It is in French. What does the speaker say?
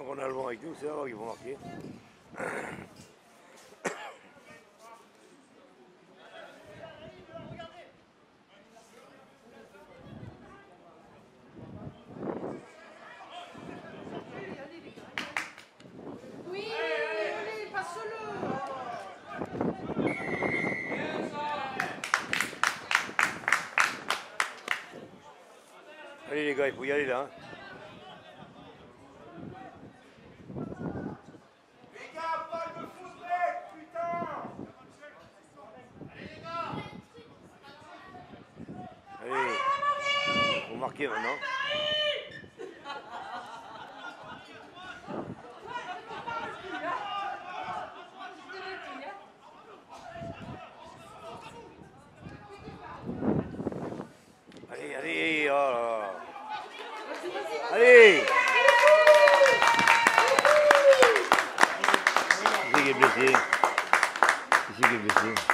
Maintenant qu'on a le vent avec nous, c'est là qu'ils vont marquer. Oui, allez, passe-le. Allez les gars, il faut y aller là. Les gars, pas de football, putain! Allez, faut marquer maintenant. Allez, allez, oh là là. Allez! Qui c'est qui est blessé? Qui c'est qui est blessé?